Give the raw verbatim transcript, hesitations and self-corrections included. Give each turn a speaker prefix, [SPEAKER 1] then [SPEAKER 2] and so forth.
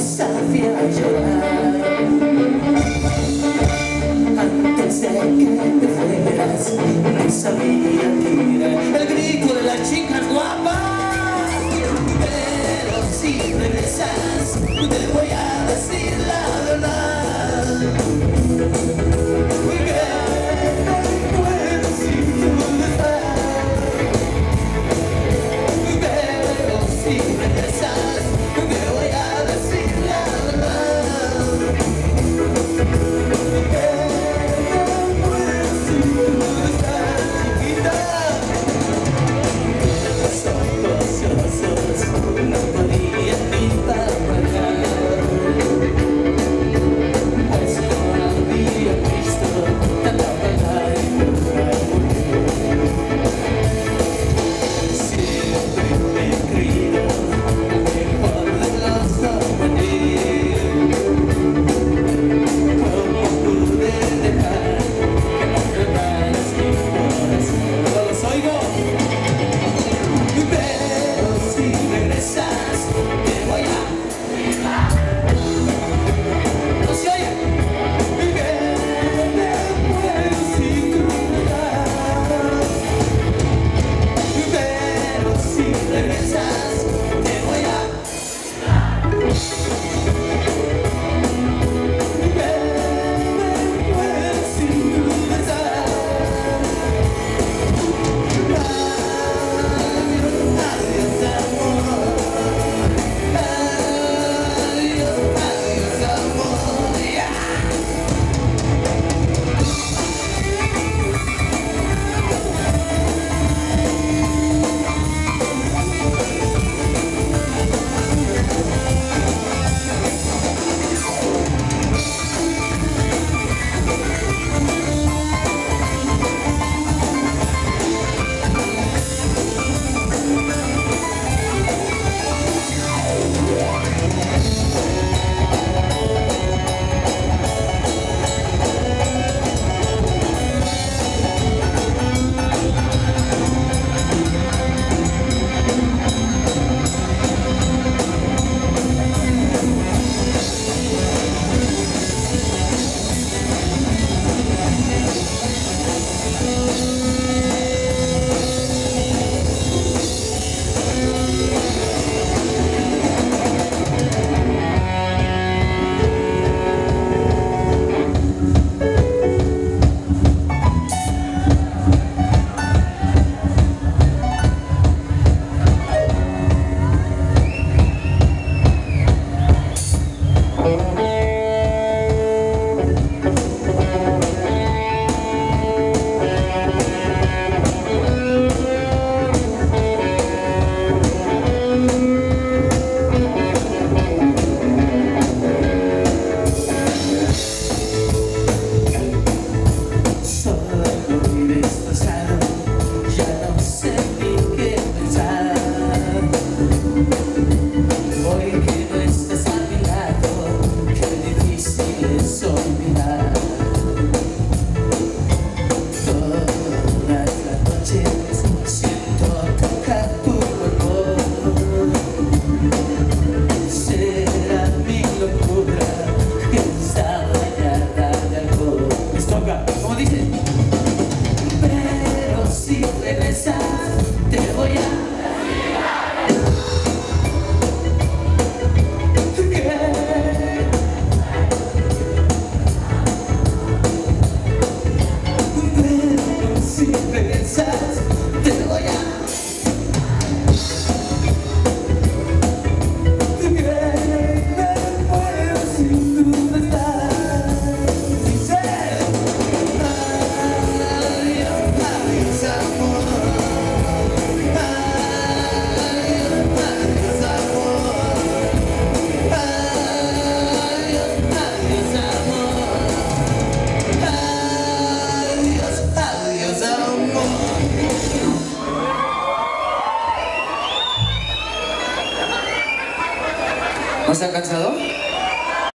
[SPEAKER 1] sabía llorar. Antes de que te fueras, no sabía tirar el grito de las chicas guapas. Pero si regresas, te voy a decir la verdad. Que no puedo sin tu estar. Pero si regresas, te voy a decir la verdad. Que no puedo sin tu estar, chiquita. Los ojos llorosos no podían ni parpadear, pues no había visto tanta maldad en una mujer. Siempre me he creído el mejor de los hombres. ¿Cómo pude dejar que no quemaras mi corazón? ¡No los oigo! Pero si regresas, te voy a... ¡No se oye! Que me muero sin tu mirar. Pero si regresas, te voy a... Que me muero sin tu besar. Adiós, amor. Adiós, adiós, amor. Yeah. ¿Cómo dice? Pero si regresas, te voy a... Pero si regresas, te voy a...
[SPEAKER 2] ¿No se han cansado?